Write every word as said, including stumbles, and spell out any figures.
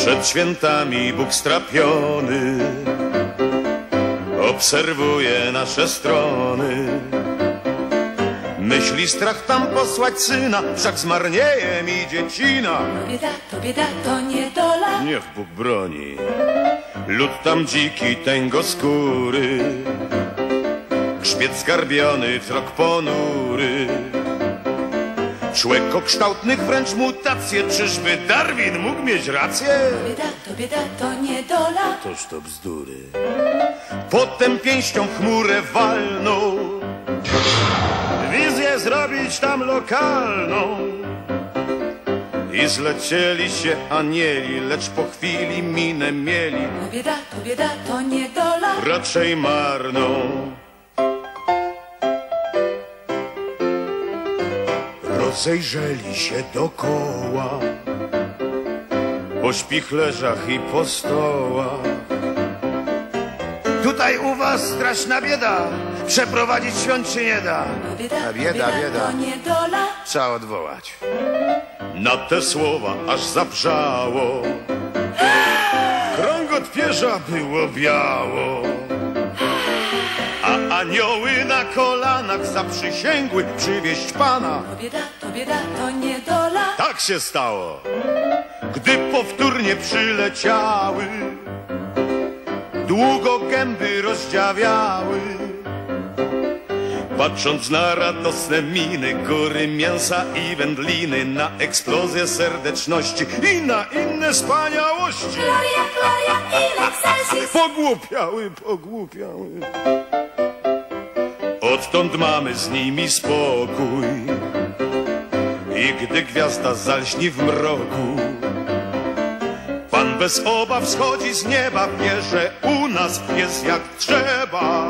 Przed świętami Bóg strapiony obserwuje nasze strony. Myśli strach tam posłać syna, wszak zmarnieje mi dziecina. To bieda, to bieda, to niedola. Niech Bóg broni, lud tam dziki, tęgoskóry, grzbiet zgarbiony, wzrok ponury, człekokształtnych wręcz mutacje. Czyżby Darwin mógł mieć rację? To bieda, to bieda, to niedola. Toż to bzdury. Potem pięścią w chmurę walną, wizję zrobić tam lokalną. I zlecieli się anieli, lecz po chwili minę mieli. To bieda, to bieda, to niedola. Raczej marną. Rozejrzeli się dokoła, po śpichlerzach i po stołach. Tutaj u was straszna bieda, przeprowadzić świąt się nie da. To bieda, A to bieda, bieda, bieda. to niedola. Trzeba odwołać. Na te słowa aż zabrzało, krąg od pierza było biało, a anioły na kolanach zaprzysięgły przywieść Pana. To bieda, to bieda, to niedola. Tak się stało, gdy powtórnie przyleciały, długo gęby rozdziawiały. Patrząc na radosne miny, góry mięsa i wędliny, na eksplozję serdeczności i na inne wspaniałości. Gloria, gloria in excelsis. Pogłupiały, pogłupiały. Odtąd mamy z nimi spokój. I gdy gwiazda zalśni w mroku, Pan bez obaw schodzi z nieba, wie, że u nas jest jak trzeba.